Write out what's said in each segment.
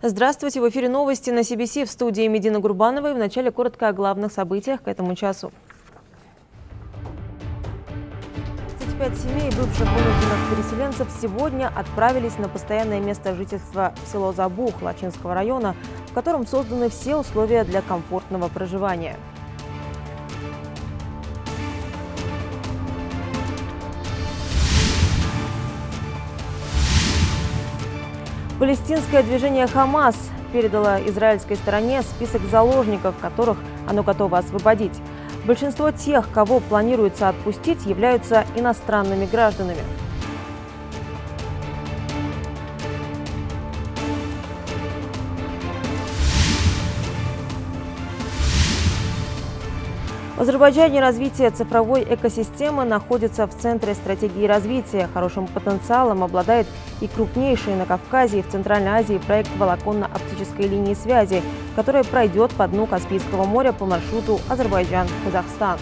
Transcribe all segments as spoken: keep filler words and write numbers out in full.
Здравствуйте, в эфире новости на Си Би Си, в студии Медина Гурбанова. И вначале коротко о главных событиях к этому часу. тридцать пять семей бывших вынужденных переселенцев сегодня отправились на постоянное место жительства в село Забух Лачинского района, в котором созданы все условия для комфортного проживания. Палестинское движение «Хамас» передало израильской стороне список заложников, которых оно готово освободить. Большинство тех, кого планируется отпустить, являются иностранными гражданами. В Азербайджане развитие цифровой экосистемы находится в центре стратегии развития. Хорошим потенциалом обладает и крупнейший на Кавказе и в Центральной Азии проект волоконно-оптической линии связи, которая пройдет по дну Каспийского моря по маршруту Азербайджан-Казахстан.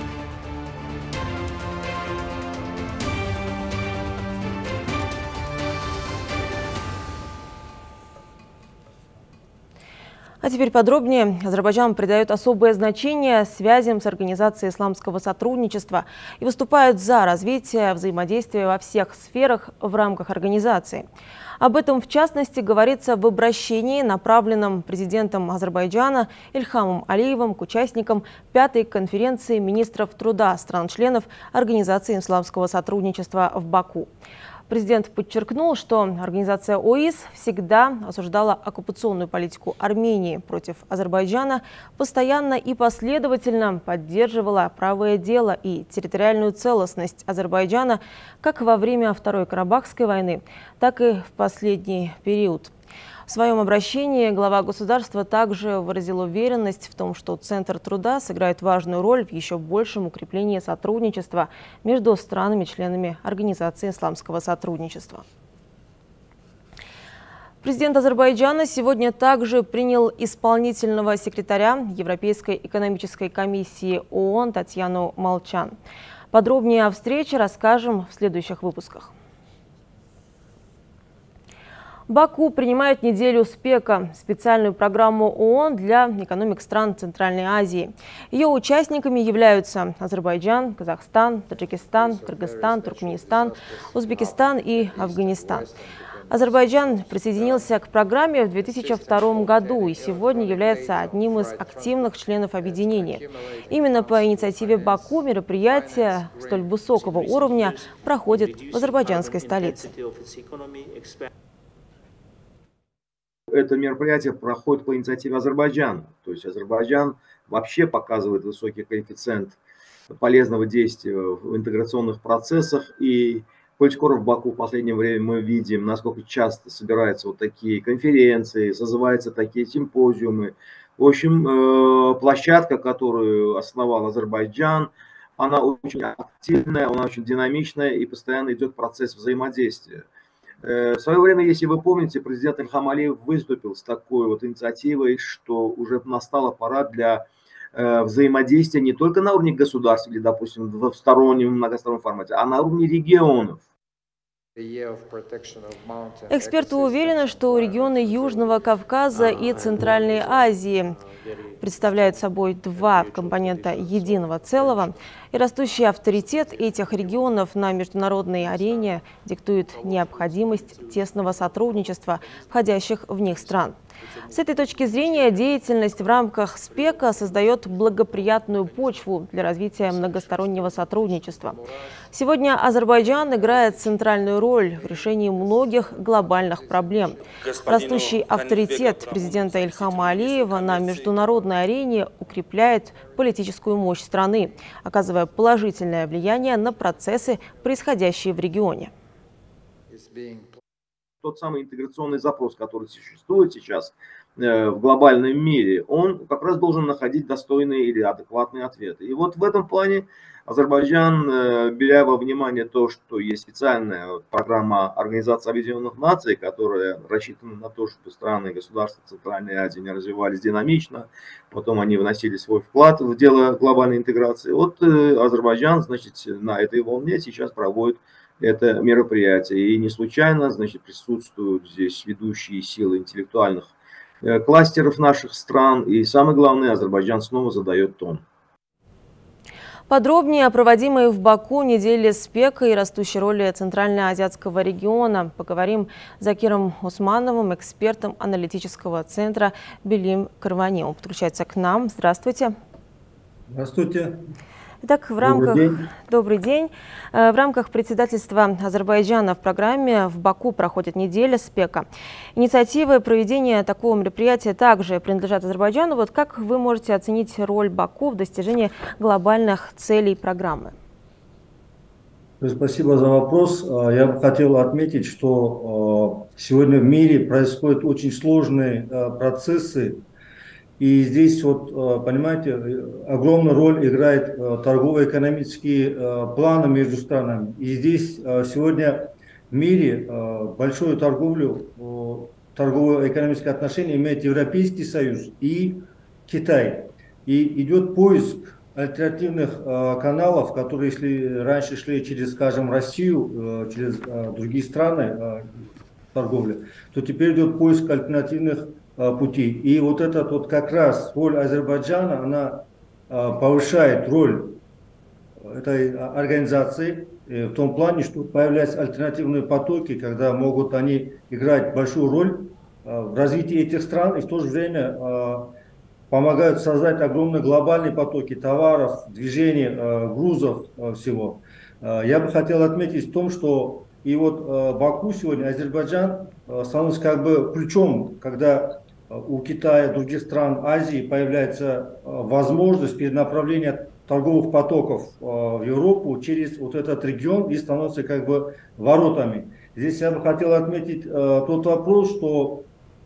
А теперь подробнее. Азербайджан придает особое значение связям с Организацией исламского сотрудничества и выступает за развитие взаимодействия во всех сферах в рамках организации. Об этом, в частности, говорится в обращении, направленном президентом Азербайджана Ильхамом Алиевым к участникам пятой конференции министров труда стран-членов Организации исламского сотрудничества в Баку. Президент подчеркнул, что организация О И С всегда осуждала оккупационную политику Армении против Азербайджана, постоянно и последовательно поддерживала правое дело и территориальную целостность Азербайджана как во время Второй Карабахской войны, так и в последний период. В своем обращении глава государства также выразил уверенность в том, что Центр труда сыграет важную роль в еще большем укреплении сотрудничества между странами-членами Организации исламского сотрудничества. Президент Азербайджана сегодня также принял исполнительного секретаря Европейской экономической комиссии О О Н Татьяну Молчан. Подробнее о встрече расскажем в следующих выпусках. Баку принимает неделю СПЕКа, специальную программу О О Н для экономик стран Центральной Азии. Ее участниками являются Азербайджан, Казахстан, Таджикистан, Кыргызстан, Туркменистан, Узбекистан и Афганистан. Азербайджан присоединился к программе в две тысячи втором году и сегодня является одним из активных членов объединения. Именно по инициативе Баку мероприятие столь высокого уровня проходит в азербайджанской столице. Это мероприятие проходит по инициативе Азербайджана. То есть Азербайджан вообще показывает высокий коэффициент полезного действия в интеграционных процессах. И коль скоро в Баку в последнее время мы видим, насколько часто собираются вот такие конференции, созываются такие симпозиумы. В общем, площадка, которую основал Азербайджан, она очень активная, она очень динамичная и постоянно идет процесс взаимодействия. В свое время, если вы помните, президент Ильхам Алиев выступил с такой вот инициативой, что уже настала пора для взаимодействия не только на уровне государств или, допустим, в двустороннем, многостороннем формате, а на уровне регионов. Эксперты уверены, что регионы Южного Кавказа и Центральной Азии представляют собой два компонента единого целого, и растущий авторитет этих регионов на международной арене диктует необходимость тесного сотрудничества входящих в них стран. С этой точки зрения деятельность в рамках СПЕКа создает благоприятную почву для развития многостороннего сотрудничества. Сегодня Азербайджан играет центральную роль в решении многих глобальных проблем. Растущий авторитет президента Ильхама Алиева на международной арене укрепляет политическую мощь страны, оказывая положительное влияние на процессы, происходящие в регионе. Тот самый интеграционный запрос, который существует сейчас в глобальном мире, он как раз должен находить достойные или адекватные ответы. И вот в этом плане Азербайджан, беря во внимание то, что есть специальная программа Организации Объединенных Наций, которая рассчитана на то, чтобы страны и государства Центральной Азии не развивались динамично, потом они вносили свой вклад в дело глобальной интеграции. Вот Азербайджан, значит, на этой волне сейчас проводит это мероприятие. И не случайно, значит, присутствуют здесь ведущие силы интеллектуальных кластеров наших стран. И самое главное, Азербайджан снова задает тон. Подробнее о проводимой в Баку неделе СПЕКа и растущей роли Центральноазиатского региона поговорим с Закиром Усмановым, экспертом аналитического центра Белим Карвани. Он подключается к нам. Здравствуйте. Здравствуйте. Итак, в рамках... Добрый день. Добрый день. В рамках председательства Азербайджана в программе в Баку проходит неделя СПЕКа. Инициативы проведения такого мероприятия также принадлежат Азербайджану. Вот как вы можете оценить роль Баку в достижении глобальных целей программы? Спасибо за вопрос. Я бы хотел отметить, что сегодня в мире происходят очень сложные процессы. И здесь, вот, понимаете, огромную роль играет торгово-экономические планы между странами. И здесь сегодня в мире большую торговлю, торгово-экономические отношения имеет Европейский Союз и Китай. И идет поиск альтернативных каналов, которые если раньше шли через, скажем, Россию, через другие страны торговли, то теперь идет поиск альтернативных пути. И вот этот вот как раз роль Азербайджана, она повышает роль этой организации в том плане, что появляются альтернативные потоки, когда могут они играть большую роль в развитии этих стран и в то же время помогают создать огромные глобальные потоки товаров, движений, грузов, всего. Я бы хотел отметить в том, что и вот Баку сегодня, Азербайджан становится как бы ключом, когда у Китая и других стран Азии появляется возможность перенаправления торговых потоков в Европу через вот этот регион и становится как бы воротами. Здесь я бы хотел отметить тот вопрос, что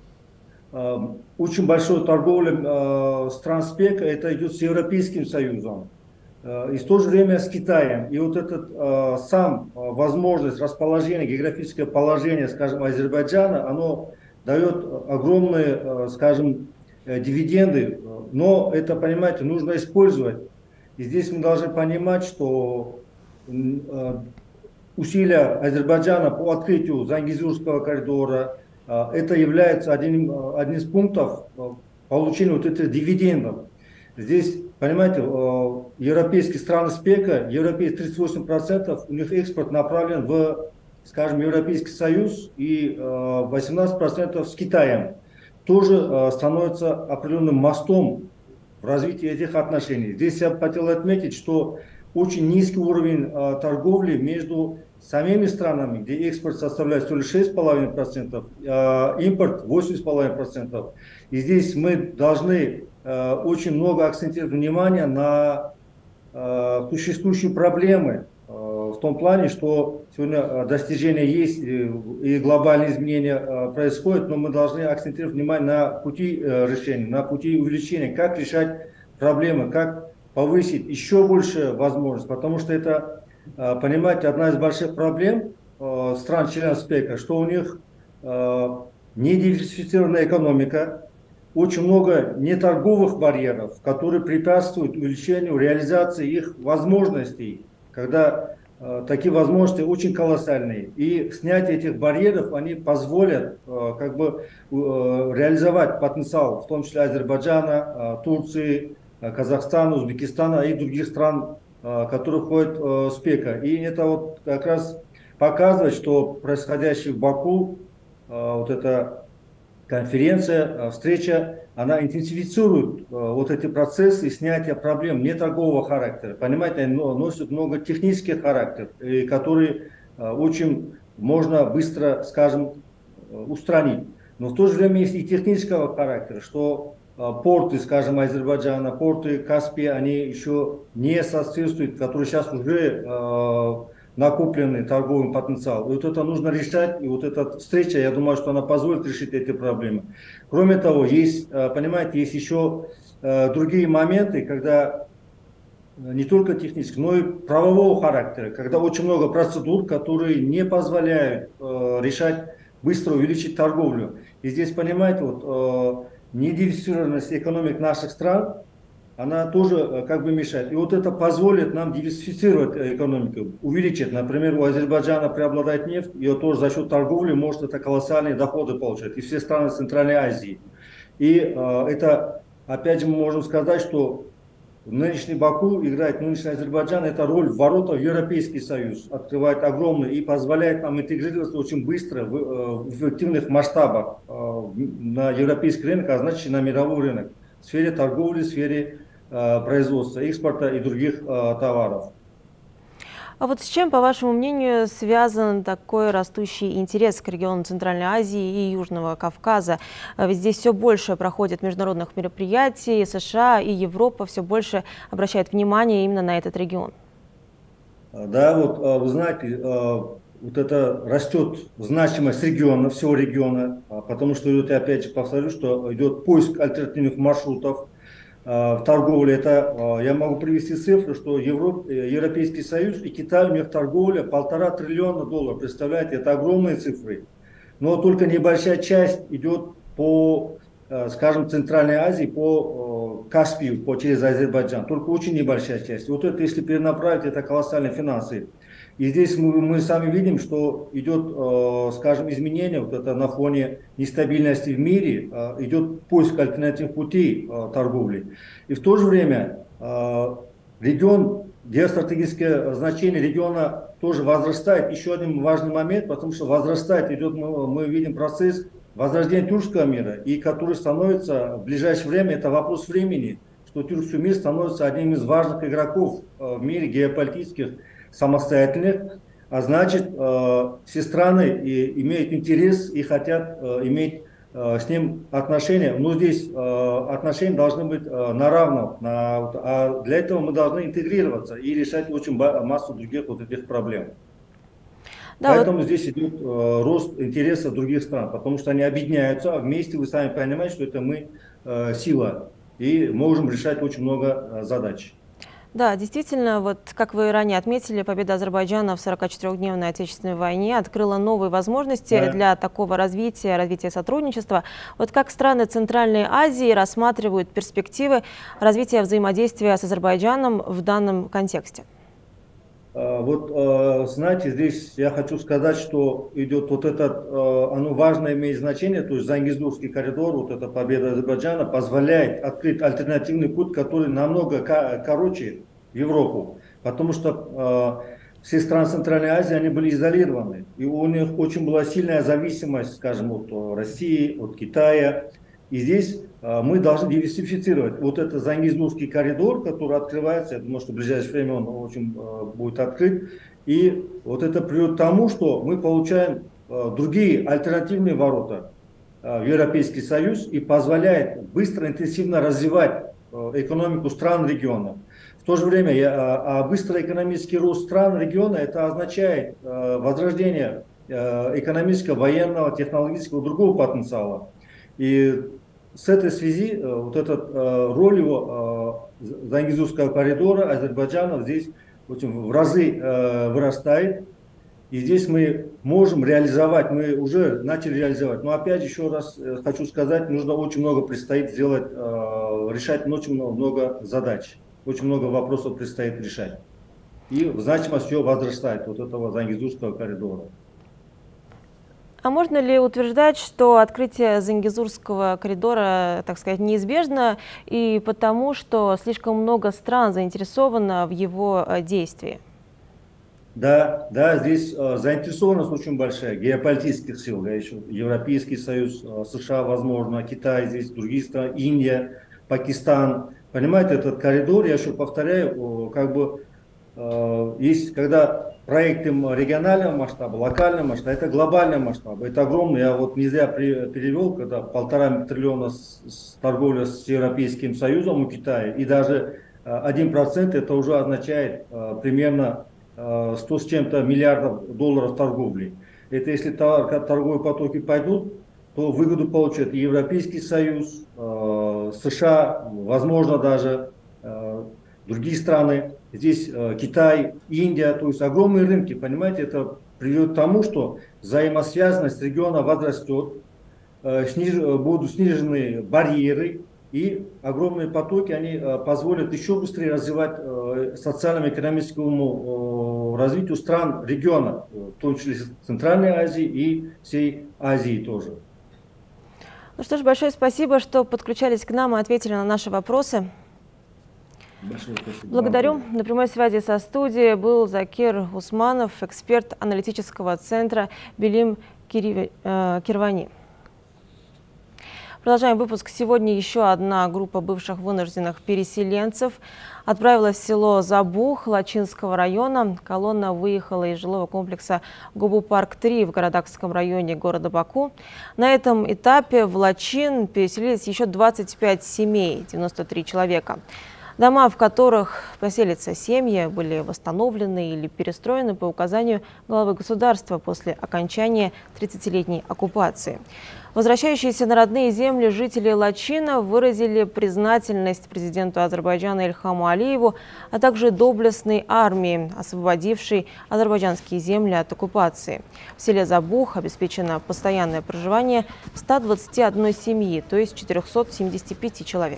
очень большая торговля стран СПЕКа это идет с Европейским Союзом и в то же время с Китаем. И вот этот сам возможность расположения, географическое положение, скажем, Азербайджана, оно дает огромные, скажем, дивиденды, но это, понимаете, нужно использовать. И здесь мы должны понимать, что усилия Азербайджана по открытию Зангезурского коридора, это является одним, одним из пунктов получения вот этих дивидендов. Здесь, понимаете, европейские страны СПЕКа, европейские тридцать восемь процентов, у них экспорт направлен в, скажем, Европейский Союз и восемнадцать процентов с Китаем. Тоже становится определенным мостом в развитии этих отношений. Здесь я бы хотел отметить, что очень низкий уровень торговли между самими странами, где экспорт составляет всего лишь шесть и пять десятых процента, импорт восемь и пять десятых процента. И здесь мы должны очень много акцентировать внимание на существующие проблемы, в том плане, что сегодня достижения есть и глобальные изменения происходят, но мы должны акцентировать внимание на пути решения, на пути увеличения, как решать проблемы, как повысить еще больше возможностей, потому что это, понимаете, одна из больших проблем стран-членов СПЕКа, что у них не диверсифицированная экономика, очень много неторговых барьеров, которые препятствуют увеличению реализации их возможностей, когда э, такие возможности очень колоссальные. И снятие этих барьеров, они позволят э, как бы э, реализовать потенциал, в том числе Азербайджана, э, Турции, э, Казахстана, Узбекистана и других стран, э, которые входят э, в СПЕКа. И это вот как раз показывает, что происходящее в Баку, э, вот эта конференция, встреча, она интенсифицирует вот эти процессы снятия проблем неторгового характера. Понимаете, они носят много технических характеров, которые очень можно быстро, скажем, устранить. Но в то же время есть и технического характера, что порты, скажем, Азербайджана, порты Каспия, они еще не соответствуют, которые сейчас уже накопленный торговый потенциал. И вот это нужно решать, и вот эта встреча, я думаю, что она позволит решить эти проблемы. Кроме того, есть, понимаете, есть еще другие моменты, когда не только технические, но и правового характера, когда очень много процедур, которые не позволяют решать, быстро увеличить торговлю. И здесь, понимаете, вот недиверсифицированность экономик наших стран, она тоже как бы мешает. И вот это позволит нам диверсифицировать экономику, увеличить. Например, у Азербайджана преобладает нефть, и тоже за счет торговли может это колоссальные доходы получать. И все страны Центральной Азии. И это, опять же, мы можем сказать, что нынешний Баку играет, нынешний Азербайджан, это роль ворота в Европейский Союз, открывает огромный и позволяет нам интегрироваться очень быстро в, в эффективных масштабах на европейский рынок, а значит на мировой рынок в сфере торговли, в сфере производства, экспорта и других товаров. А вот с чем, по вашему мнению, связан такой растущий интерес к региону Центральной Азии и Южного Кавказа? Ведь здесь все больше проходит международных мероприятий, США и Европа все больше обращают внимание именно на этот регион. Да, вот вы знаете, вот это растет значимость региона, всего региона, потому что идет, я опять же повторю, что идет поиск альтернативных маршрутов в торговле. Это я могу привести цифры, что Европ, Европейский Союз и Китай, у них торговля полтора триллиона долларов, представляете, это огромные цифры. Но только небольшая часть идет по, скажем, Центральной Азии, по Каспию, по, через Азербайджан, только очень небольшая часть. Вот это, если перенаправить, это колоссальные финансы. И здесь мы, мы сами видим, что идет, э, скажем, изменение, вот это на фоне нестабильности в мире, э, идет поиск альтернативных путей э, торговли. И в то же время э, регион, геостратегическое значение региона тоже возрастает. Еще один важный момент, потому что возрастает, идет, мы, мы видим процесс возрождения тюркского мира, и который становится в ближайшее время, это вопрос времени, что тюркский мир становится одним из важных игроков э, в мире геополитических, самостоятельных, а значит, э, все страны и, имеют интерес и хотят э, иметь э, с ним отношения. Но здесь э, отношения должны быть э, на равных, на, а для этого мы должны интегрироваться и решать очень массу других вот этих проблем. Да, поэтому вот здесь идет э, рост интереса других стран, потому что они объединяются, а вместе вы сами понимаете, что это мы э, сила, и можем решать очень много э, задач. Да, действительно, вот как вы ранее отметили, победа Азербайджана в сорокачетырёхдневной Отечественной войне открыла новые возможности да. для такого развития, развития сотрудничества. Вот как страны Центральной Азии рассматривают перспективы развития взаимодействия с Азербайджаном в данном контексте? Вот, знаете, здесь я хочу сказать, что идет вот этот, оно важно имеет значение, то есть Зангездурский коридор, вот эта победа Азербайджана позволяет открыть альтернативный путь, который намного короче в Европу, потому что все страны Центральной Азии, они были изолированы, и у них очень была сильная зависимость, скажем, от России, от Китая. И здесь э, мы должны диверсифицировать вот этот Зангездурский коридор, который открывается, я думаю, что в ближайшее время он очень э, будет открыт. И вот это приводит к тому, что мы получаем э, другие альтернативные ворота э, в Европейский Союз и позволяет быстро, интенсивно развивать э, экономику стран региона. В то же время я, а быстрый экономический рост стран региона, это означает э, возрождение э, экономического, военного, технологического, другого потенциала. И с этой связи э, вот этот э, роль его э, Зангездурского коридора Азербайджана здесь очень в разы э, вырастает. И здесь мы можем реализовать, мы уже начали реализовать. Но опять еще раз э, хочу сказать, нужно очень много предстоит сделать, э, решать очень много, много задач. Очень много вопросов предстоит решать. И значимость все возрастает вот этого Зангездурского коридора. А можно ли утверждать, что открытие Зангездурского коридора, так сказать, неизбежно и потому, что слишком много стран заинтересовано в его действии? Да, да, здесь э, заинтересованность очень большая, геополитических сил, да, еще Европейский Союз, э, США, возможно, Китай здесь, другие страны, Индия, Пакистан. Понимаете, этот коридор, я еще повторяю, э, как бы э, есть, когда проекты регионального масштаба, локального масштаба, это глобальный масштаб, это огромный. Я вот не зря перевел, когда полтора триллиона с, с торговля с Европейским Союзом у Китая, и даже один процент это уже означает э, примерно сто с чем-то миллиардов долларов торговли. Это если торговые потоки пойдут, то выгоду получат и Европейский Союз, э, США, возможно даже э, другие страны. Здесь э, Китай, Индия, то есть огромные рынки, понимаете, это приведет к тому, что взаимосвязанность региона возрастет, э, сниж, будут снижены барьеры, и огромные потоки, они э, позволят еще быстрее развивать э, социально-экономическому э, развитию стран региона, в том числе Центральной Азии и всей Азии тоже. Ну что ж, большое спасибо, что подключались к нам и ответили на наши вопросы. Большое спасибо. Благодарю. На прямой связи со студией был Закир Усманов, эксперт аналитического центра Билим Кирвани. Продолжаем выпуск. Сегодня еще одна группа бывших вынужденных переселенцев отправилась в село Забух Лачинского района. Колонна выехала из жилого комплекса Гобу-Парк-три в Городакском районе города Баку. На этом этапе в Лачин переселились еще двадцать пять семей, девяносто три человека. Дома, в которых поселятся семьи, были восстановлены или перестроены по указанию главы государства после окончания тридцатилетней оккупации. Возвращающиеся на родные земли жители Лачина выразили признательность президенту Азербайджана Ильхаму Алиеву, а также доблестной армии, освободившей азербайджанские земли от оккупации. В селе Забух обеспечено постоянное проживание ста двадцати одной семьи, то есть четырёхсот семидесяти пяти человек.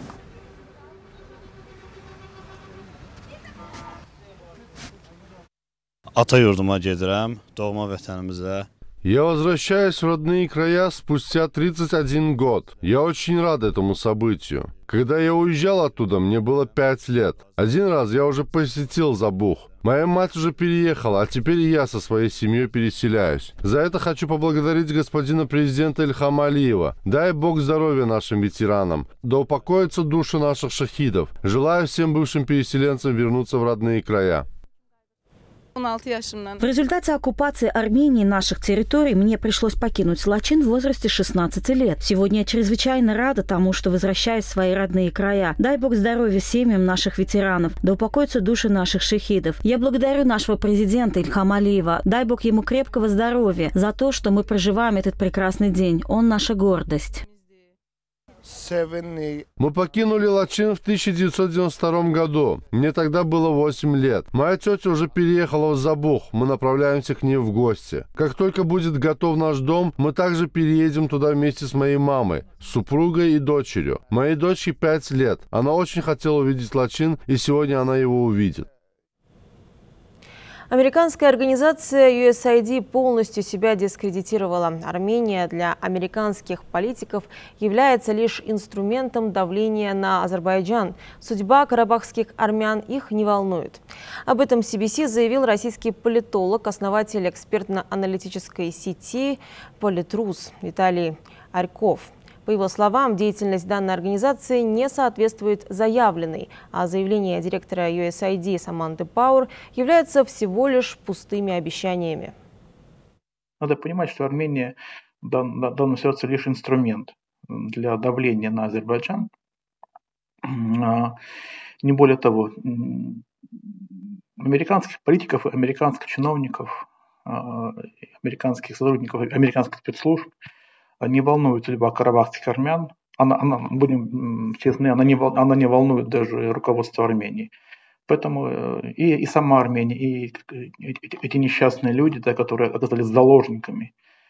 Ata yurduma gedirəm, doğma vətənimizə. Я возвращаюсь в родные края спустя тридцать один год. Я очень рад этому событию. Когда я уезжал оттуда, мне было пять лет. Один раз я уже посетил Забух. Моя мать уже переехала, а теперь и я со своей семьей переселяюсь. За это хочу поблагодарить господина президента Ильхама Алиева. Дай Бог здоровья нашим ветеранам. Да упокоятся души наших шахидов. Желаю всем бывшим переселенцам вернуться в родные края. В результате оккупации Армении наших территорий мне пришлось покинуть Лачин в возрасте шестнадцати лет. Сегодня я чрезвычайно рада тому, что возвращаюсь в свои родные края. Дай Бог здоровья семьям наших ветеранов, да упокоятся души наших шахидов. Я благодарю нашего президента Ильхама Алиева. Дай Бог ему крепкого здоровья за то, что мы проживаем этот прекрасный день. Он наша гордость. Мы покинули Лачин в тысяча девятьсот девяносто втором году. Мне тогда было восемь лет. Моя тетя уже переехала в Забух. Мы направляемся к ней в гости. Как только будет готов наш дом, мы также переедем туда вместе с моей мамой, супругой и дочерью. Моей дочке пять лет. Она очень хотела увидеть Лачин, и сегодня она его увидит. Американская организация ю эс ай ди полностью себя дискредитировала. Армения для американских политиков является лишь инструментом давления на Азербайджан. Судьба карабахских армян их не волнует. Об этом си би си заявил российский политолог, основатель экспертно-аналитической сети «Политрус» Виталий Арьков. По его словам, деятельность данной организации не соответствует заявленной, а заявления директора ю эс ай ди Саманты Пауэр являются всего лишь пустыми обещаниями. Надо понимать, что Армения в данной ситуации лишь инструмент для давления на Азербайджан. Не более того, американских политиков, американских чиновников, американских сотрудников, американских спецслужб не волнует судьба карабахских армян. Она, она, будем честны, она не, она не волнует даже руководство Армении. Поэтому и, и сама Армения, и эти несчастные люди, да, которые оказались заложниками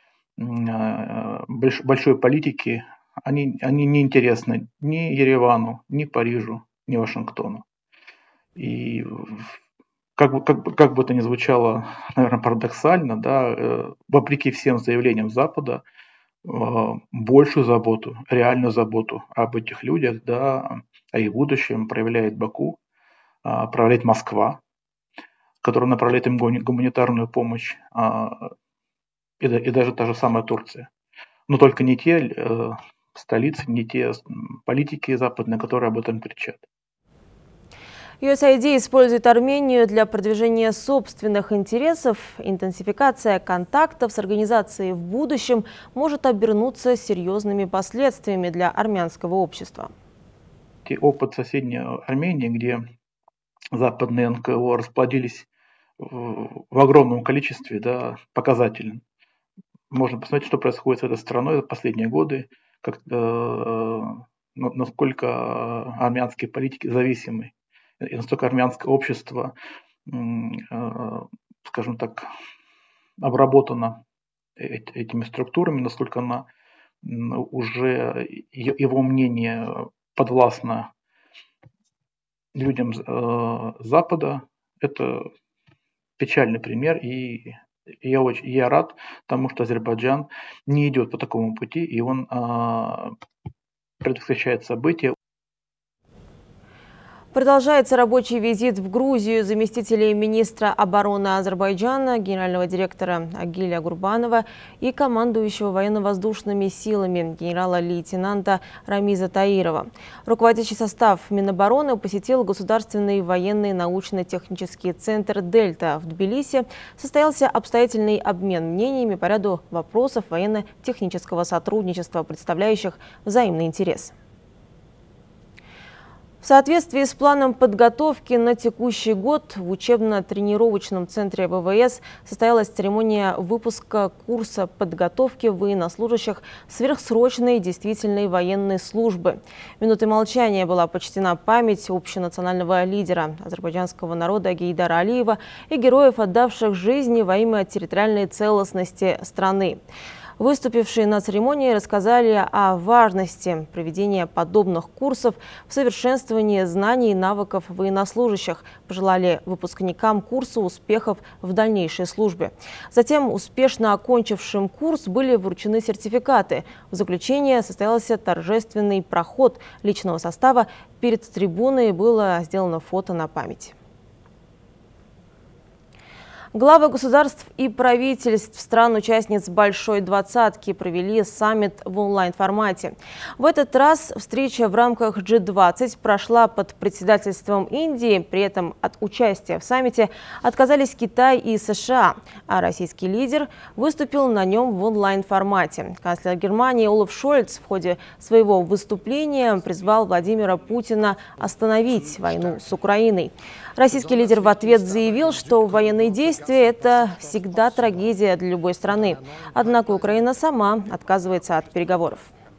большой политики, они, они не интересны ни Еревану, ни Парижу, ни Вашингтону. И как бы, как, как бы это ни звучало, наверное, парадоксально, да, вопреки всем заявлениям Запада, большую заботу, реальную заботу об этих людях, да, о их будущем проявляет Баку, проявляет Москва, которая направляет им гуманитарную помощь, и, и даже та же самая Турция. Но только не те столицы, не те политики западные, которые об этом кричат. ю эс ай ди использует Армению для продвижения собственных интересов. Интенсификация контактов с организацией в будущем может обернуться серьезными последствиями для армянского общества. Опыт соседней Армении, где западные эн ка о расплодились в огромном количестве, да, показателен. Можно посмотреть, что происходит с этой страной в последние годы, как, э, насколько армянские политики зависимы. И настолько армянское общество, скажем так, обработано этими структурами, насколько она уже, его мнение подвластно людям Запада, это печальный пример, и Я, очень, я рад тому, что Азербайджан не идет по такому пути, и он а, предотвращает события. Продолжается рабочий визит в Грузию заместителей министра обороны Азербайджана, генерального директора Агиля Гурбанова и командующего военно-воздушными силами генерала-лейтенанта Рамиза Таирова. Руководящий состав Минобороны посетил Государственный военный научно-технический центр «Дельта» в Тбилиси. Состоялся обстоятельный обмен мнениями по ряду вопросов военно-технического сотрудничества, представляющих взаимный интерес. В соответствии с планом подготовки на текущий год в учебно-тренировочном центре ВВС состоялась церемония выпуска курса подготовки военнослужащих сверхсрочной действительной военной службы. Минутой молчания была почтена память общенационального лидера азербайджанского народа Гейдара Алиева и героев, отдавших жизни во имя территориальной целостности страны. Выступившие на церемонии рассказали о важности проведения подобных курсов в совершенствовании знаний и навыков военнослужащих, пожелали выпускникам курса успехов в дальнейшей службе. Затем успешно окончившим курс были вручены сертификаты. В заключение состоялся торжественный проход личного состава. Перед трибуной было сделано фото на память. Главы государств и правительств стран-участниц Большой двадцатки провели саммит в онлайн-формате. В этот раз встреча в рамках джи двадцать прошла под председательством Индии. При этом от участия в саммите отказались Китай и США, а российский лидер выступил на нем в онлайн-формате. Канцлер Германии Олаф Шольц в ходе своего выступления призвал Владимира Путина остановить войну с Украиной. Российский лидер в ответ заявил, что военные действия – это всегда трагедия для любой страны. Однако Украина сама отказывается от переговоров.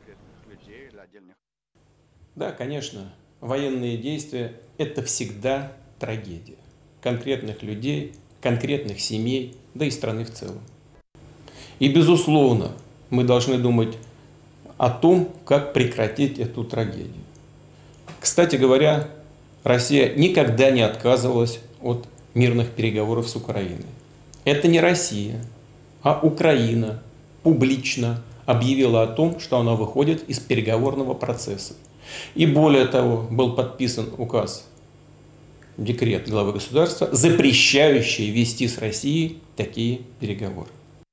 Да, конечно, военные действия – это всегда трагедия конкретных людей, конкретных семей, да и страны в целом. И, безусловно, мы должны думать о том, как прекратить эту трагедию. Кстати говоря, Россия никогда не отказывалась от мирных переговоров с Украиной. Это не Россия, а Украина публично объявила о том, что она выходит из переговорного процесса. И более того, был подписан указ, декрет главы государства, запрещающий вести с Россией такие переговоры.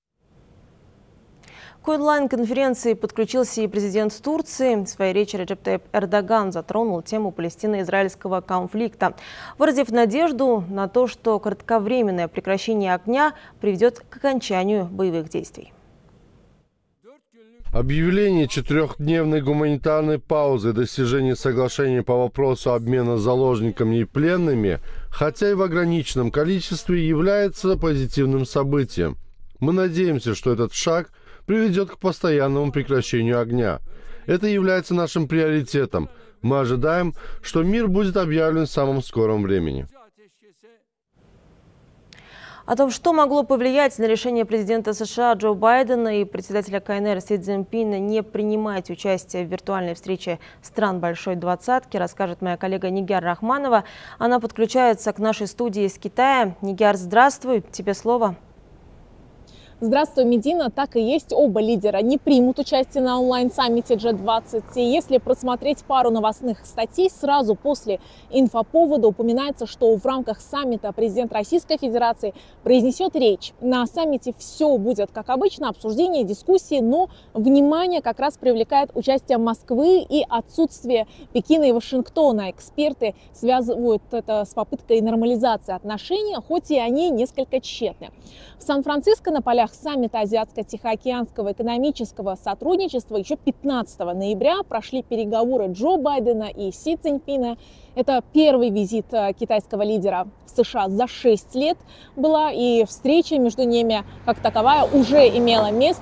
К онлайн-конференции подключился и президент Турции. В своей речи Реджеп Тайип Эрдоган затронул тему палестино-израильского конфликта, выразив надежду на то, что кратковременное прекращение огня приведет к окончанию боевых действий. Объявление четырехдневной гуманитарной паузы и достижение соглашения по вопросу обмена заложниками и пленными, хотя и в ограниченном количестве, является позитивным событием. Мы надеемся, что этот шаг приведет к постоянному прекращению огня. Это является нашим приоритетом. Мы ожидаем, что мир будет объявлен в самом скором времени. О том, что могло повлиять на решение президента США Джо Байдена и председателя КНР Си Цзиньпина не принимать участие в виртуальной встрече стран Большой двадцатки, расскажет моя коллега Нигяр Рахманова. Она подключается к нашей студии из Китая. Нигяр, здравствуй, тебе слово. Здравствуй, Медина. Так и есть. Оба лидера не примут участие на онлайн-саммите джи двадцать. И если просмотреть пару новостных статей, сразу после инфоповода упоминается, что в рамках саммита президент Российской Федерации произнесет речь. На саммите все будет как обычно, обсуждение, дискуссии, но внимание как раз привлекает участие Москвы и отсутствие Пекина и Вашингтона. Эксперты связывают это с попыткой нормализации отношений, хоть и они несколько тщетны. В Сан-Франциско на полях саммита Азиатско-Тихоокеанского экономического сотрудничества еще пятнадцатого ноября прошли переговоры Джо Байдена и Си Цзиньпина. Это первый визит китайского лидера в США за шесть лет была, и встреча между ними как таковая уже имела место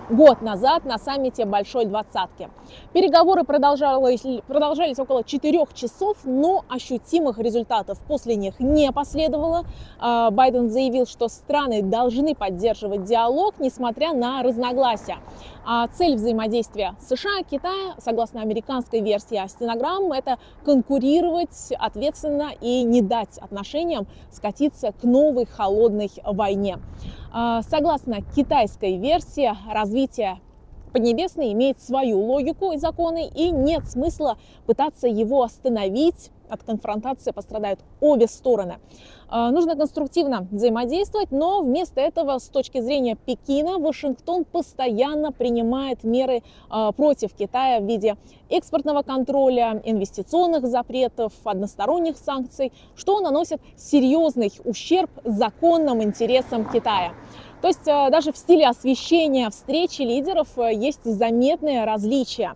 год назад на саммите Большой Двадцатки. Переговоры продолжались, продолжались около четырех часов, но ощутимых результатов после них не последовало. Байден заявил, что страны должны поддерживать диалог, несмотря на разногласия. А цель взаимодействия США и Китая, согласно американской версии стенограмм, это конкурировать ответственно и не дать отношениям скатиться к новой холодной войне. Согласно китайской версии, развитие Поднебесной имеет свою логику и законы, и нет смысла пытаться его остановить. От конфронтации пострадают обе стороны. Нужно конструктивно взаимодействовать, но вместо этого, с точки зрения Пекина, Вашингтон постоянно принимает меры против Китая в виде экспортного контроля, инвестиционных запретов, односторонних санкций, что наносит серьезный ущерб законным интересам Китая. То есть даже в стиле освещения встречи лидеров есть заметные различия.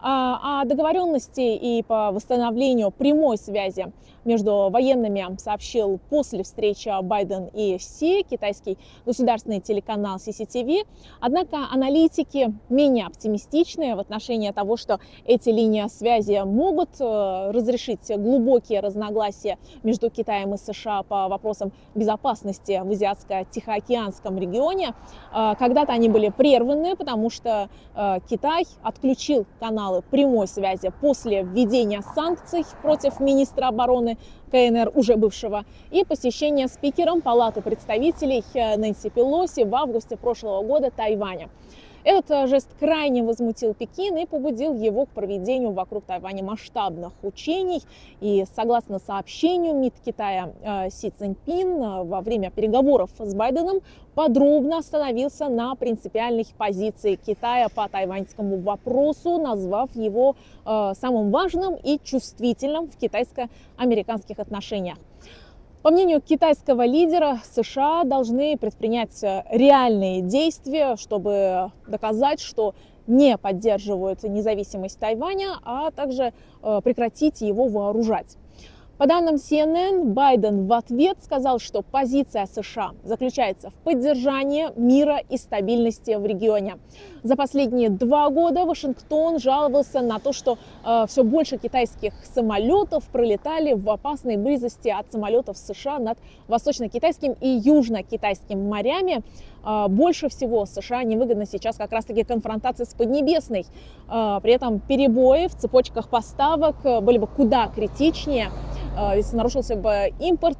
О договоренности и по восстановлению прямой связи между военными сообщил после встречи Байден и Си, китайский государственный телеканал Си Си Ти Ви. Однако аналитики менее оптимистичны в отношении того, что эти линии связи могут разрешить глубокие разногласия между Китаем и США по вопросам безопасности в Азиатско-Тихоокеанском регионе. Когда-то они были прерваны, потому что Китай отключил каналы прямой связи после введения санкций против министра обороны Ка Эн Эр, уже бывшего, и посещения спикером Палаты представителей Нэнси Пелоси в августе прошлого года Тайваня. Этот жест крайне возмутил Пекин и побудил его к проведению вокруг Тайваня масштабных учений. И согласно сообщению МИД Китая, Си Цзиньпин во время переговоров с Байденом подробно остановился на принципиальной позиции Китая по тайваньскому вопросу, назвав его самым важным и чувствительным в китайско-американских отношениях. По мнению китайского лидера, США должны предпринять реальные действия, чтобы доказать, что не поддерживают независимость Тайваня, а также прекратить его вооружать. По данным Си Эн Эн, Байден в ответ сказал, что позиция США заключается в поддержании мира и стабильности в регионе. За последние два года Вашингтон жаловался на то, что э, все больше китайских самолетов пролетали в опасной близости от самолетов США над Восточно-Китайским и Южно-Китайским морями. Э, больше всего США невыгодна сейчас как раз-таки конфронтация с Поднебесной. Э, при этом перебои в цепочках поставок были бы куда критичнее, если нарушился бы импорт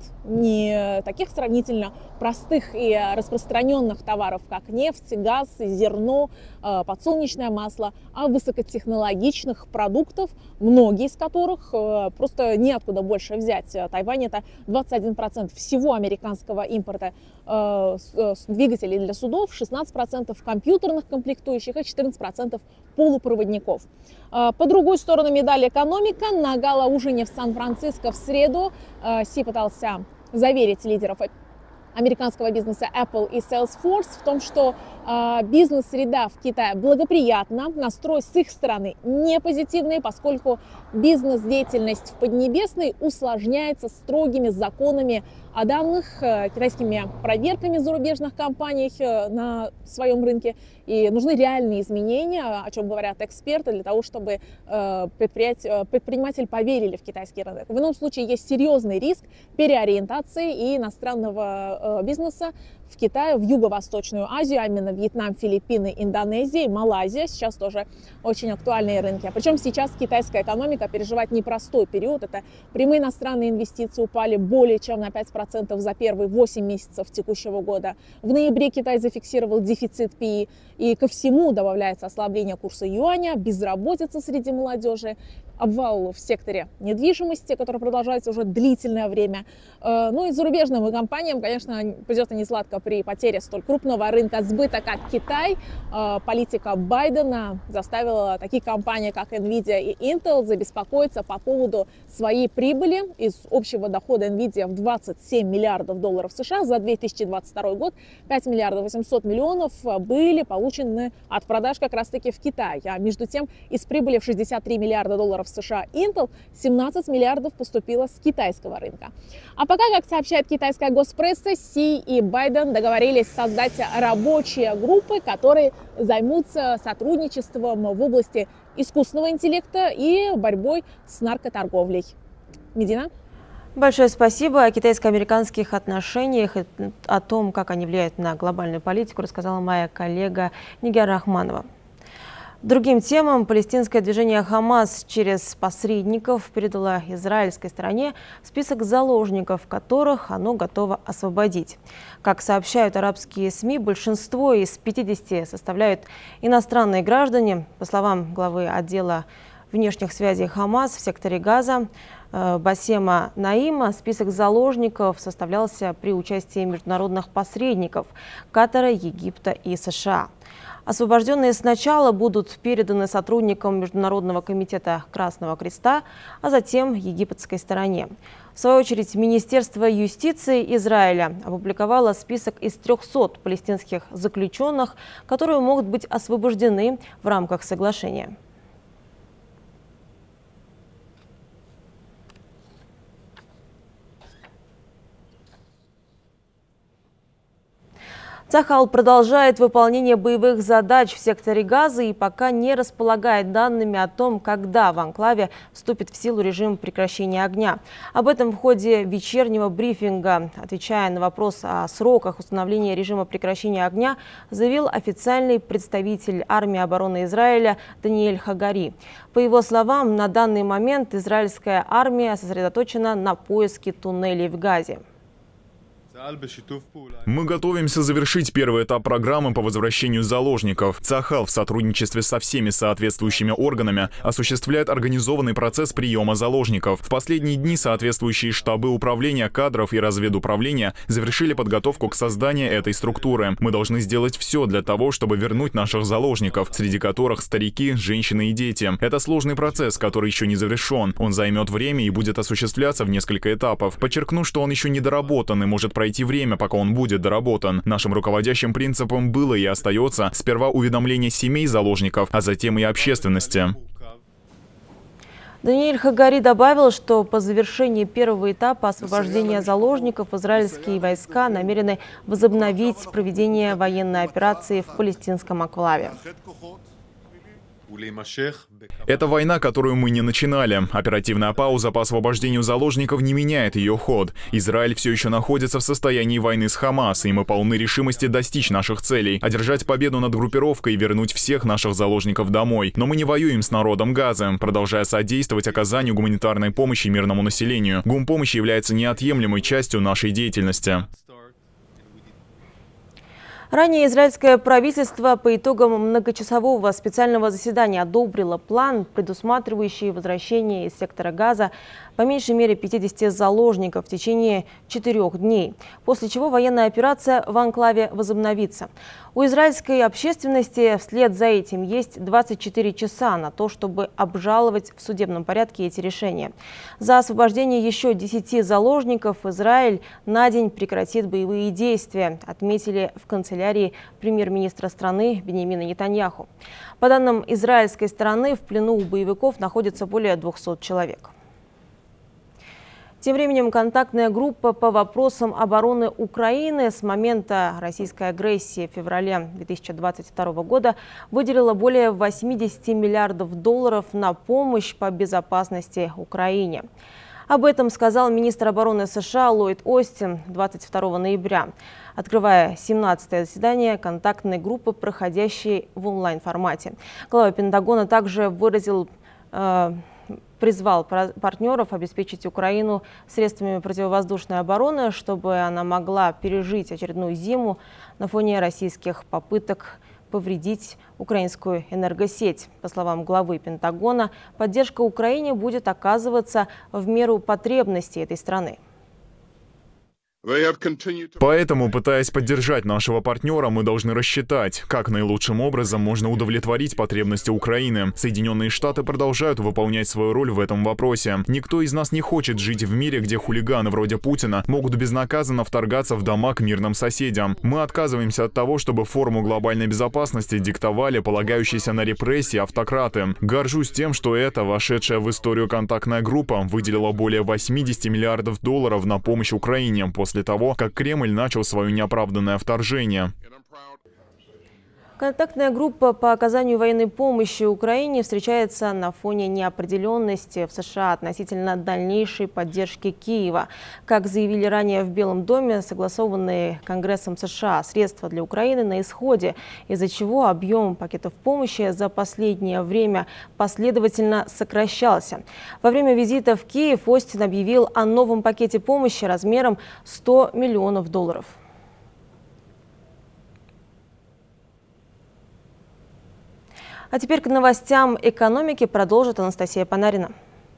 не таких сравнительно простых и распространенных товаров, как нефть, газ, зерно, подсолнечное масло, а высокотехнологичных продуктов, многие из которых просто неоткуда больше взять. Тайвань — это двадцать один процент всего американского импорта двигателей для судов, шестнадцать процентов компьютерных комплектующих и четырнадцать процентов полупроводников. По другую сторону медали экономика. На гала-ужине в Сан-Франциско в среду Си пытался заверить лидеров американского бизнеса Apple и Salesforce в том, что э, бизнес-среда в Китае благоприятна, настрой с их стороны не позитивный, поскольку бизнес-деятельность в Поднебесной усложняется строгими законами о данных, э, китайскими проверками зарубежных компаний э, на своем рынке, и нужны реальные изменения, о чем говорят эксперты, для того, чтобы э, предприниматели поверили в китайский рынок. В ином случае есть серьезный риск переориентации и иностранного бизнеса в Китае, в Юго-Восточную Азию, а именно Вьетнам, Филиппины, Индонезия, Малайзия. Сейчас тоже очень актуальные рынки. Причем сейчас китайская экономика переживает непростой период. Это прямые иностранные инвестиции упали более чем на пять процентов за первые восемь месяцев текущего года. В ноябре Китай зафиксировал дефицит Пи И. И ко всему добавляется ослабление курса юаня, безработица среди молодежи, обвал в секторе недвижимости, который продолжается уже длительное время. Ну и зарубежным компаниям, конечно, придется несладко при потере столь крупного рынка сбыта, как Китай. Политика Байдена заставила такие компании, как Nvidia и Intel, забеспокоиться по поводу своей прибыли. Из общего дохода Nvidia в двадцать семь миллиардов долларов США за две тысячи двадцать второй год пять миллиардов восемьсот миллионов были получены от продаж как раз-таки в Китае. А между тем, из прибыли в шестьдесят три миллиарда долларов США Intel, семнадцать миллиардов поступило с китайского рынка. А пока, как сообщает китайская госпресса, Си и Байден договорились создать рабочие группы, которые займутся сотрудничеством в области искусственного интеллекта и борьбой с наркоторговлей. Медина? Большое спасибо. О китайско-американских отношениях и о том, как они влияют на глобальную политику, рассказала моя коллега Нигяр Рахманова. Другим темам палестинское движение «Хамас» через посредников передало израильской стороне список заложников, которых оно готово освободить. Как сообщают арабские СМИ, большинство из пятидесяти составляют иностранные граждане. По словам главы отдела внешних связей «Хамас» в секторе Газа Басема Наима, список заложников составлялся при участии международных посредников Катара, Египта и США. Освобожденные сначала будут переданы сотрудникам Международного комитета Красного Креста, а затем египетской стороне. В свою очередь, Министерство юстиции Израиля опубликовало список из трёхсот палестинских заключенных, которые могут быть освобождены в рамках соглашения. Цахал продолжает выполнение боевых задач в секторе Газа и пока не располагает данными о том, когда в анклаве вступит в силу режим прекращения огня. Об этом в ходе вечернего брифинга, отвечая на вопрос о сроках установления режима прекращения огня, заявил официальный представитель армии обороны Израиля Даниэль Хагари. По его словам, на данный момент израильская армия сосредоточена на поиске туннелей в Газе. Мы готовимся завершить первый этап программы по возвращению заложников. Цахал в сотрудничестве со всеми соответствующими органами осуществляет организованный процесс приема заложников. В последние дни соответствующие штабы управления кадров и разведуправления завершили подготовку к созданию этой структуры. Мы должны сделать все для того, чтобы вернуть наших заложников, среди которых старики, женщины и дети. Это сложный процесс, который еще не завершен. Он займет время и будет осуществляться в несколько этапов. Подчеркну, что он еще не доработан и может пройти время, пока он будет доработан. Нашим руководящим принципом было и остается сперва уведомление семей заложников, а затем и общественности. Даниэль Хагари добавил, что по завершении первого этапа освобождения заложников израильские войска намерены возобновить проведение военной операции в палестинском анклаве. Это война, которую мы не начинали. Оперативная пауза по освобождению заложников не меняет ее ход. Израиль все еще находится в состоянии войны с Хамас, и мы полны решимости достичь наших целей, одержать победу над группировкой и вернуть всех наших заложников домой. Но мы не воюем с народом Газы, продолжая содействовать оказанию гуманитарной помощи мирному населению. Гумпомощь является неотъемлемой частью нашей деятельности. Ранее израильское правительство по итогам многочасового специального заседания одобрило план, предусматривающий возвращение из сектора Газа по меньшей мере пятидесяти заложников в течение четырех дней, после чего военная операция в анклаве возобновится. У израильской общественности вслед за этим есть двадцать четыре часа на то, чтобы обжаловать в судебном порядке эти решения. За освобождение еще десяти заложников Израиль на день прекратит боевые действия, отметили в канцелярии премьер-министра страны Биньямина Нетаньяху. По данным израильской стороны, в плену у боевиков находится более двухсот человек. Тем временем контактная группа по вопросам обороны Украины с момента российской агрессии в феврале две тысячи двадцать второго года выделила более восьмидесяти миллиардов долларов на помощь по безопасности Украине. Об этом сказал министр обороны США Ллойд Остин двадцать второго ноября, открывая семнадцатое заседание контактной группы, проходящей в онлайн-формате. Глава Пентагона также выразил э, призвал партнеров обеспечить Украину средствами противовоздушной обороны, чтобы она могла пережить очередную зиму на фоне российских попыток повредить украинскую энергосеть. По словам главы Пентагона, поддержка Украине будет оказываться в меру потребностей этой страны. Поэтому, пытаясь поддержать нашего партнера, мы должны рассчитать, как наилучшим образом можно удовлетворить потребности Украины. Соединенные Штаты продолжают выполнять свою роль в этом вопросе. Никто из нас не хочет жить в мире, где хулиганы вроде Путина могут безнаказанно вторгаться в дома к мирным соседям. Мы отказываемся от того, чтобы форму глобальной безопасности диктовали полагающиеся на репрессии автократы. Горжусь тем, что эта, вошедшая в историю контактная группа, выделила более восьмидесяти миллиардов долларов на помощь Украине после после того, как Кремль начал свое неоправданное вторжение. Контактная группа по оказанию военной помощи Украине встречается на фоне неопределенности в США относительно дальнейшей поддержки Киева. Как заявили ранее в Белом доме, согласованные Конгрессом США средства для Украины на исходе, из-за чего объем пакетов помощи за последнее время последовательно сокращался. Во время визита в Киев Остин объявил о новом пакете помощи размером сто миллионов долларов. А теперь к новостям экономики продолжит Анастасия Панарина.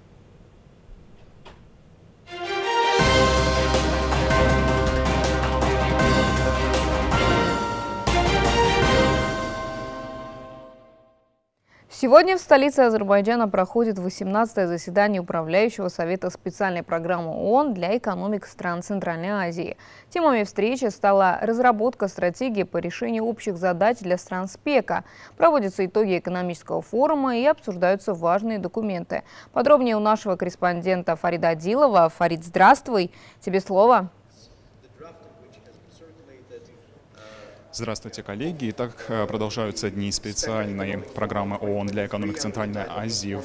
Сегодня в столице Азербайджана проходит восемнадцатое заседание Управляющего совета специальной программы ООН для экономик стран Центральной Азии. Темами встречи стала разработка стратегии по решению общих задач для стран СПЕКа. Проводятся итоги экономического форума и обсуждаются важные документы. Подробнее у нашего корреспондента Фарида Адилова. Фарид, здравствуй. Тебе слово. Здравствуйте, коллеги. Итак, продолжаются дни специальной программы ООН для экономик Центральной Азии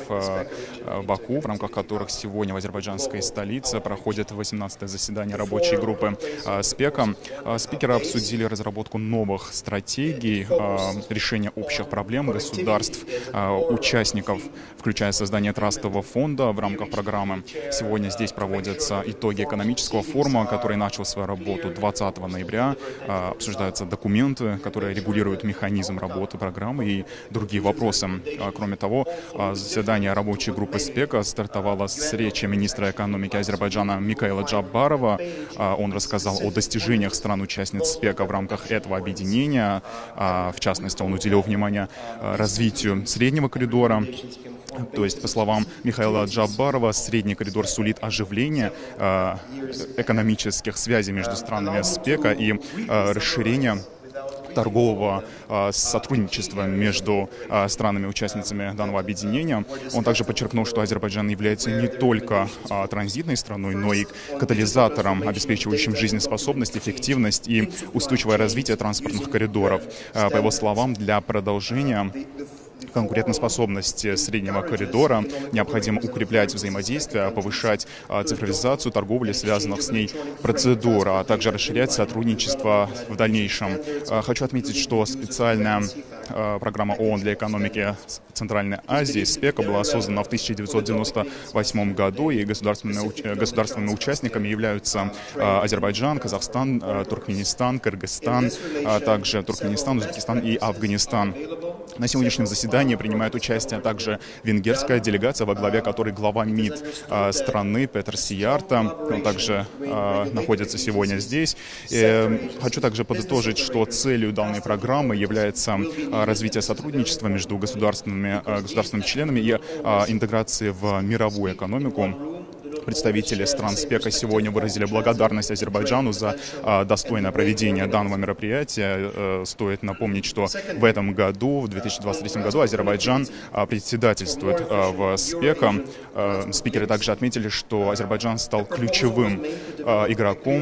в Баку, в рамках которых сегодня в азербайджанской столице проходит восемнадцатое заседание рабочей группы СПЕКа. Спикеры обсудили разработку новых стратегий решения общих проблем государств, участников, включая создание трастового фонда в рамках программы. Сегодня здесь проводятся итоги экономического форума, который начал свою работу двадцатого ноября. Обсуждаются документы, которые регулируют механизм работы программы и другие вопросы. Кроме того, заседание рабочей группы СПЕКа стартовало с речи министра экономики Азербайджана Микаила Джаббарова. Он рассказал о достижениях стран-участниц СПЕКа в рамках этого объединения. В частности, он уделил внимание развитию среднего коридора. То есть, по словам Михаила Джаббарова, средний коридор сулит оживление э, экономических связей между странами СПЕКа и э, расширение торгового э, сотрудничества между э, странами-участницами данного объединения. Он также подчеркнул, что Азербайджан является не только э, транзитной страной, но и катализатором, обеспечивающим жизнеспособность, эффективность и устойчивое развитие транспортных коридоров. Э, по его словам, для продолжения конкурентоспособности среднего коридора необходимо укреплять взаимодействие, повышать цифровизацию торговли, связанных с ней процедур, а также расширять сотрудничество в дальнейшем. Хочу отметить, что специальная программа ООН для экономики Центральной Азии СПЕКа была создана в тысяча девятьсот девяносто восьмом году, и государственными, государственными участниками являются Азербайджан, Казахстан, Туркменистан, Кыргызстан, а также Туркменистан, Узбекистан и Афганистан. На сегодняшнем заседании принимает участие также венгерская делегация, во главе которой глава МИД э, страны Петер Сиярта. Он также э, находится сегодня здесь. И хочу также подытожить, что целью данной программы является э, развитие сотрудничества между государственными, э, государственными членами и э, интеграции в мировую экономику. Представители стран СПЕКа сегодня выразили благодарность Азербайджану за э, достойное проведение данного мероприятия. Э, стоит напомнить, что в этом году, в две тысячи двадцать третьем году, Азербайджан э, председательствует э, в СПЕКа. Э, спикеры также отметили, что Азербайджан стал ключевым э, игроком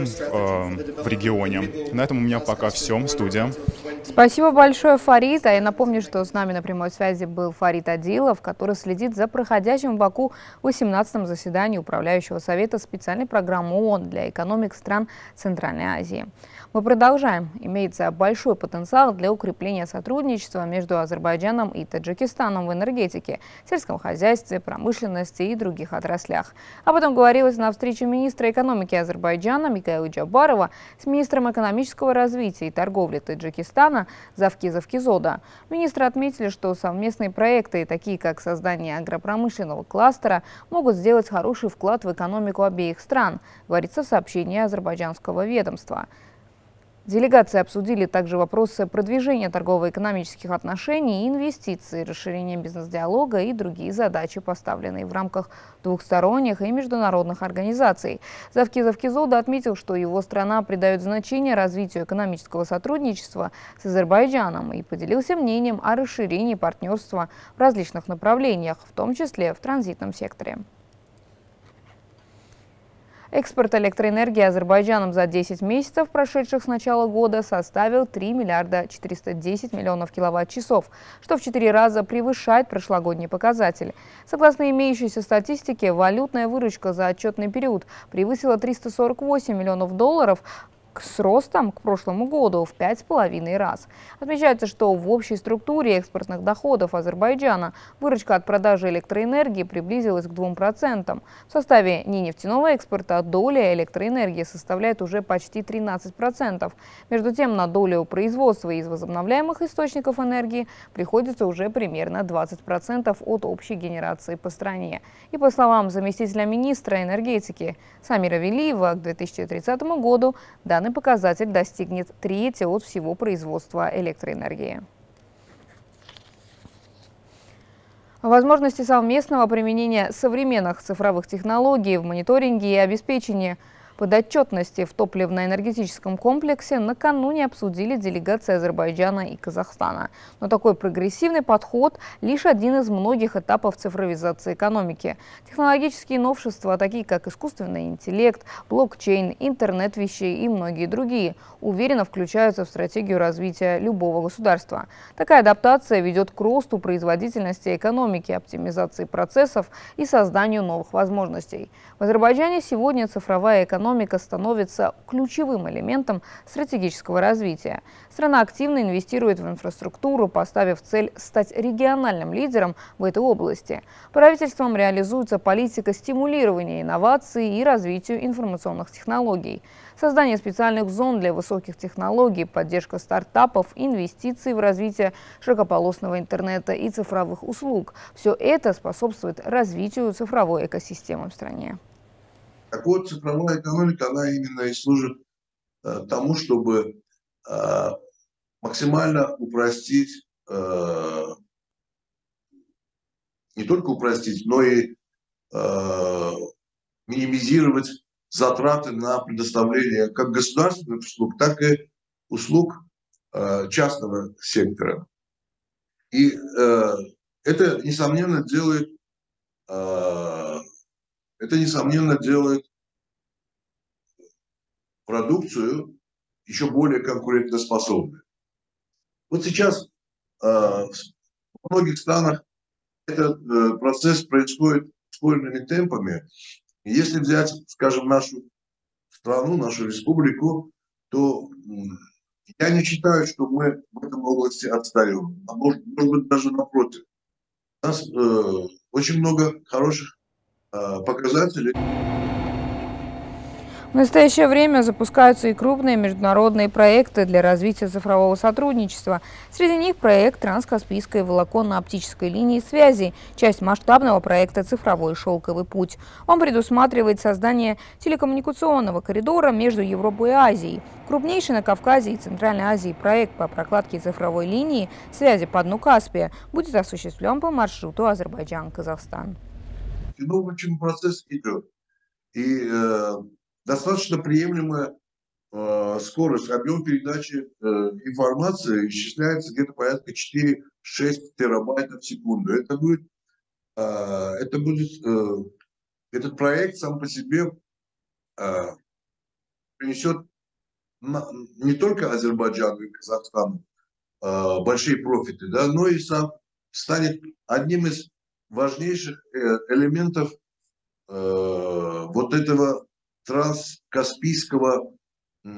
э, в регионе. На этом у меня пока все. Студия. Спасибо большое, Фарид. А я напомню, что с нами на прямой связи был Фарид Адилов, который следит за проходящим в Баку восемнадцатым заседанием Управляющего совета специальной программы ООН для экономик стран Центральной Азии. Мы продолжаем. Имеется большой потенциал для укрепления сотрудничества между Азербайджаном и Таджикистаном в энергетике, сельском хозяйстве, промышленности и других отраслях. Об этом говорилось на встрече министра экономики Азербайджана Микаила Джаббарова с министром экономического развития и торговли Таджикистана Казахстана Завки Завкизода. Министры отметили, что совместные проекты, такие как создание агропромышленного кластера, могут сделать хороший вклад в экономику обеих стран, говорится в сообщении азербайджанского ведомства. Делегации обсудили также вопросы продвижения торгово-экономических отношений, инвестиций, расширения бизнес-диалога и другие задачи, поставленные в рамках двухсторонних и международных организаций. Завки Завкизода отметил, что его страна придает значение развитию экономического сотрудничества с Азербайджаном и поделился мнением о расширении партнерства в различных направлениях, в том числе в транзитном секторе. Экспорт электроэнергии Азербайджаном за десять месяцев, прошедших с начала года, составил три миллиарда четыреста десять миллионов киловатт-часов, что в четыре раза превышает прошлогодний показатель. Согласно имеющейся статистике, валютная выручка за отчетный период превысила триста сорок восемь миллионов долларов, с ростом к прошлому году в пять с половиной раз. Отмечается, что в общей структуре экспортных доходов Азербайджана выручка от продажи электроэнергии приблизилась к двум процентам. В составе ненефтяного экспорта доля электроэнергии составляет уже почти тринадцать процентов. Между тем, на долю производства из возобновляемых источников энергии приходится уже примерно двадцать процентов от общей генерации по стране. И по словам заместителя министра энергетики Самира Велиева, к две тысячи тридцатому году данный показатель достигнет трети от всего производства электроэнергии. Возможности совместного применения современных цифровых технологий в мониторинге и обеспечении подотчетности в топливно-энергетическом комплексе накануне обсудили делегации Азербайджана и Казахстана. Но такой прогрессивный подход – лишь один из многих этапов цифровизации экономики. Технологические новшества, такие как искусственный интеллект, блокчейн, интернет вещей и многие другие, уверенно включаются в стратегию развития любого государства. Такая адаптация ведет к росту производительности экономики, оптимизации процессов и созданию новых возможностей. В Азербайджане сегодня цифровая экономика Экономика становится ключевым элементом стратегического развития. Страна активно инвестирует в инфраструктуру, поставив цель стать региональным лидером в этой области. Правительством реализуется политика стимулирования инноваций и развития информационных технологий. Создание специальных зон для высоких технологий, поддержка стартапов, инвестиции в развитие широкополосного интернета и цифровых услуг. Все это способствует развитию цифровой экосистемы в стране. Так вот, цифровая экономика, она именно и служит э, тому, чтобы э, максимально упростить, э, не только упростить, но и э, минимизировать затраты на предоставление как государственных услуг, так и услуг э, частного сектора. И э, это, несомненно, делает э, Это, несомненно, делает продукцию еще более конкурентоспособной. Вот сейчас э, в многих странах этот э, процесс происходит ускоренными темпами. И если взять, скажем, нашу страну, нашу республику, то э, я не считаю, что мы в этом области отстаем. А может, может быть, даже напротив. У нас э, очень много хороших показателей. В настоящее время запускаются и крупные международные проекты для развития цифрового сотрудничества. Среди них проект Транскаспийской волоконно-оптической линии связи, часть масштабного проекта «Цифровой шелковый путь». Он предусматривает создание телекоммуникационного коридора между Европой и Азией. Крупнейший на Кавказе и Центральной Азии проект по прокладке цифровой линии связи по дну Каспия будет осуществлен по маршруту Азербайджан-Казахстан. Но в общем процесс идет. И э, достаточно приемлемая э, скорость, объем передачи э, информации исчисляется где-то порядка четыре-шесть терабайтов в секунду. Это будет, э, это будет э, этот проект сам по себе э, принесет на, не только Азербайджану и Казахстану э, большие профиты, да, но и сам станет одним из важнейших элементов э, вот этого транскаспийского э,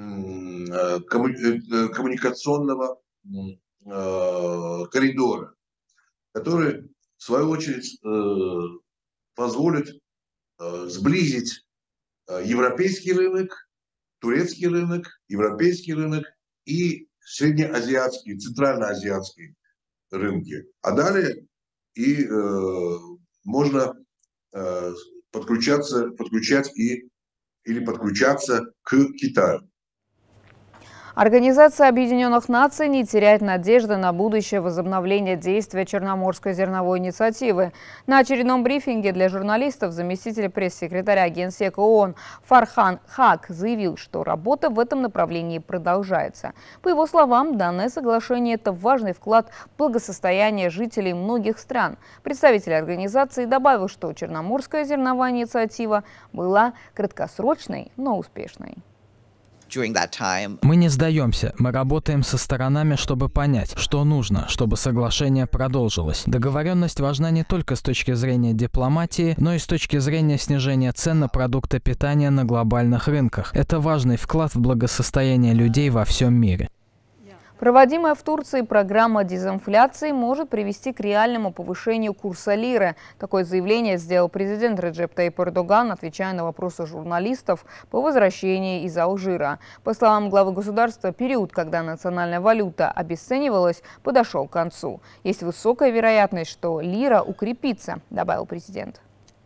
коммуникационного э, коридора, который, в свою очередь, э, позволит э, сблизить э, европейский рынок, турецкий рынок, европейский рынок и среднеазиатские, центральноазиатские рынки. А далее и э, можно э, подключаться, подключать и, или подключаться к Китаю. Организация Объединенных Наций не теряет надежды на будущее возобновление действия Черноморской зерновой инициативы. На очередном брифинге для журналистов заместитель пресс-секретаря Генсека ООН Фархан Хак заявил, что работа в этом направлении продолжается. По его словам, данное соглашение – это важный вклад в благосостояние жителей многих стран. Представитель организации добавил, что Черноморская зерновая инициатива была краткосрочной, но успешной. Мы не сдаемся. Мы работаем со сторонами, чтобы понять, что нужно, чтобы соглашение продолжилось. Договоренность важна не только с точки зрения дипломатии, но и с точки зрения снижения цен на продукты питания на глобальных рынках. Это важный вклад в благосостояние людей во всем мире. Проводимая в Турции программа дезинфляции может привести к реальному повышению курса лиры. Такое заявление сделал президент Реджеп Тайип Эрдоган, отвечая на вопросы журналистов по возвращении из Алжира. По словам главы государства, период, когда национальная валюта обесценивалась, подошел к концу. Есть высокая вероятность, что лира укрепится, добавил президент.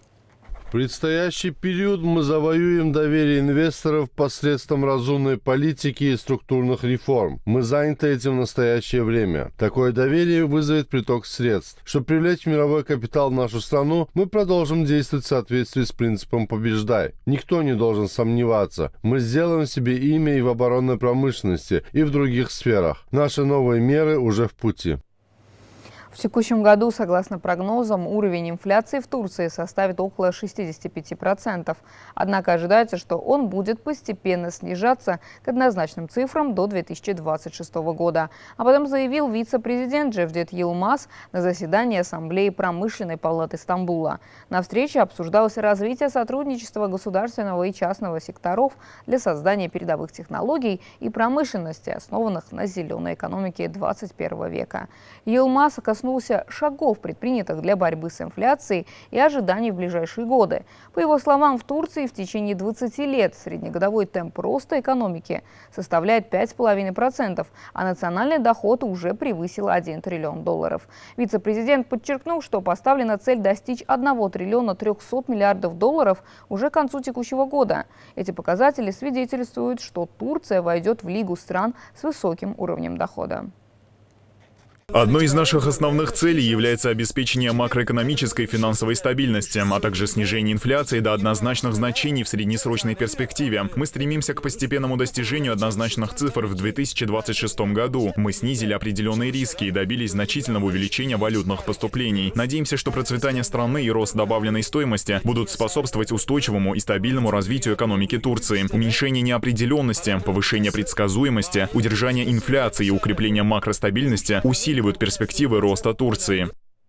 В предстоящий период мы завоюем доверие инвесторов посредством разумной политики и структурных реформ. Мы заняты этим в настоящее время. Такое доверие вызовет приток средств. Чтобы привлечь мировой капитал в нашу страну, мы продолжим действовать в соответствии с принципом «побеждай». Никто не должен сомневаться. Мы сделаем себе имя и в оборонной промышленности, и в других сферах. Наши новые меры уже в пути. В текущем году, согласно прогнозам, уровень инфляции в Турции составит около шестидесяти пяти процентов. Однако ожидается, что он будет постепенно снижаться к однозначным цифрам до две тысячи двадцать шестого года. Об этом заявил вице-президент Джевдет Йылмаз на заседании Ассамблеи промышленной палаты Стамбула. На встрече обсуждалось развитие сотрудничества государственного и частного секторов для создания передовых технологий и промышленности, основанных на зеленой экономике двадцать первого века. Йылмаз коснулся шагов, предпринятых для борьбы с инфляцией и ожиданий в ближайшие годы. По его словам, в Турции в течение двадцати лет среднегодовой темп роста экономики составляет пять с половиной процентов, а национальный доход уже превысил один триллион долларов. Вице-президент подчеркнул, что поставлена цель достичь одного триллиона трехсот миллиардов долларов уже к концу текущего года. Эти показатели свидетельствуют, что Турция войдет в лигу стран с высоким уровнем дохода. Одной из наших основных целей является обеспечение макроэкономической и финансовой стабильности, а также снижение инфляции до однозначных значений в среднесрочной перспективе. Мы стремимся к постепенному достижению однозначных цифр в две тысячи двадцать шестом году. Мы снизили определенные риски и добились значительного увеличения валютных поступлений. Надеемся, что процветание страны и рост добавленной стоимости будут способствовать устойчивому и стабильному развитию экономики Турции. Уменьшение неопределенности, повышение предсказуемости, удержание инфляции и укрепление макростабильности усиливают перспективы роста Турции.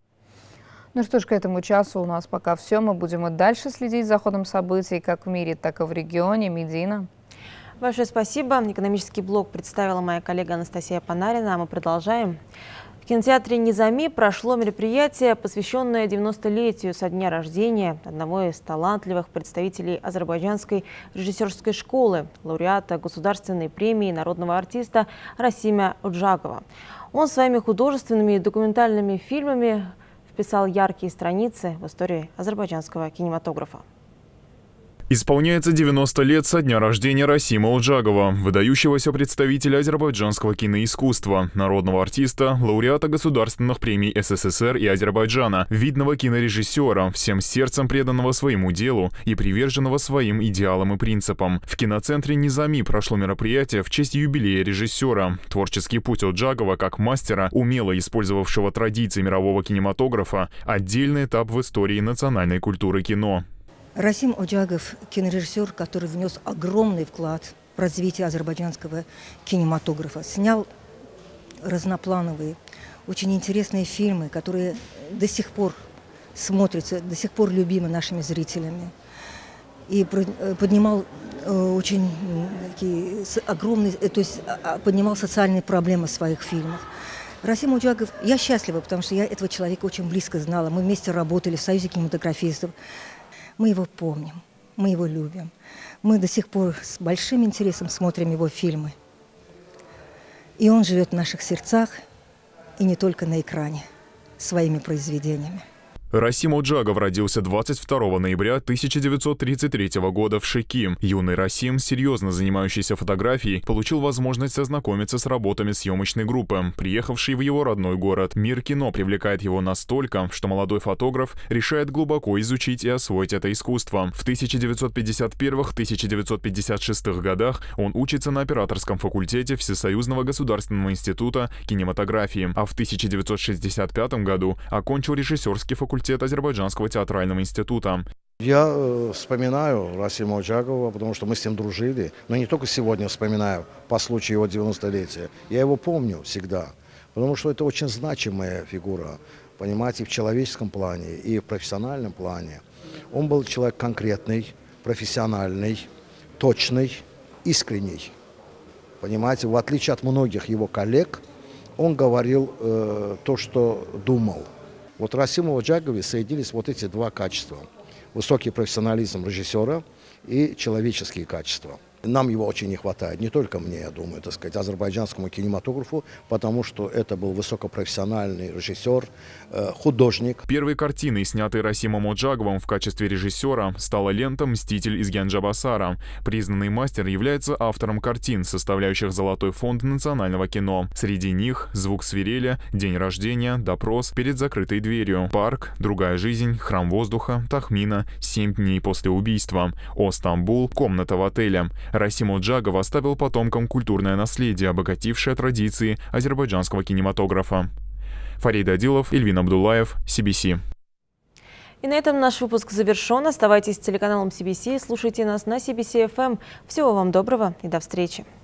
Ну что ж, к этому часу у нас пока все. Мы будем и дальше следить за ходом событий как в мире, так и в регионе. Медина. Большое спасибо. Экономический блок представила моя коллега Анастасия Панарина. А мы продолжаем. В кинотеатре «Низами» прошло мероприятие, посвященное девяностолетию со дня рождения одного из талантливых представителей азербайджанской режиссерской школы, лауреата государственной премии народного артиста Расима Оджагова. Он своими художественными и документальными фильмами вписал яркие страницы в истории азербайджанского кинематографа. Исполняется девяносто лет со дня рождения Расима Оджагова, выдающегося представителя азербайджанского киноискусства, народного артиста, лауреата государственных премий СССР и Азербайджана, видного кинорежиссера, всем сердцем преданного своему делу и приверженного своим идеалам и принципам. В киноцентре «Низами» прошло мероприятие в честь юбилея режиссера. Творческий путь Оджагова как мастера, умело использовавшего традиции мирового кинематографа, отдельный этап в истории национальной культуры кино. Расим Оджагов – кинорежиссер, который внес огромный вклад в развитие азербайджанского кинематографа. Снял разноплановые, очень интересные фильмы, которые до сих пор смотрятся, до сих пор любимы нашими зрителями. И поднимал очень такие огромные, то есть поднимал социальные проблемы в своих фильмах. Расим Оджагов, я счастлива, потому что я этого человека очень близко знала. Мы вместе работали в Союзе кинематографистов. Мы его помним, мы его любим. Мы до сих пор с большим интересом смотрим его фильмы. И он живет в наших сердцах, и не только на экране, своими произведениями. Расим Оджагов родился двадцать второго ноября тысяча девятьсот тридцать третьего года в Шеки. Юный Расим, серьезно занимающийся фотографией, получил возможность ознакомиться с работами съемочной группы, приехавшей в его родной город. Мир кино привлекает его настолько, что молодой фотограф решает глубоко изучить и освоить это искусство. В тысяча девятьсот пятьдесят первом — тысяча девятьсот пятьдесят шестом годах он учится на операторском факультете Всесоюзного государственного института кинематографии, а в тысяча девятьсот шестьдесят пятом году окончил режиссерский факультет Азербайджанского театрального института. Я э, вспоминаю Расима Оджагова, потому что мы с ним дружили, но не только сегодня вспоминаю по случаю его девяностолетия. Я его помню всегда, потому что это очень значимая фигура, понимаете, в человеческом плане и в профессиональном плане. Он был человек конкретный, профессиональный, точный, искренний. Понимаете, в отличие от многих его коллег, он говорил э, то, что думал. Вот в Расиме Оджагове соединились вот эти два качества. Высокий профессионализм режиссера и человеческие качества. Нам его очень не хватает, не только мне, я думаю, так сказать, азербайджанскому кинематографу, потому что это был высокопрофессиональный режиссер, художник. Первой картиной, снятой Расимом Оджаговым в качестве режиссера, стала лента «Мститель из Гянджа-Басара». Признанный мастер является автором картин, составляющих золотой фонд национального кино. Среди них «Звук свирели», «День рождения», «Допрос», «Перед закрытой дверью», «Парк», «Другая жизнь», «Храм воздуха», «Тахмина», «Семь дней после убийства», «О Стамбул», «Комната в отеле». Расим Оджагов оставил потомкам культурное наследие, обогатившее традиции азербайджанского кинематографа. Фарид Адилов, Эльвин Абдуллаев, си би си. И на этом наш выпуск завершен. Оставайтесь с телеканалом си би си, слушайте нас на си би си эф эм. Всего вам доброго и до встречи.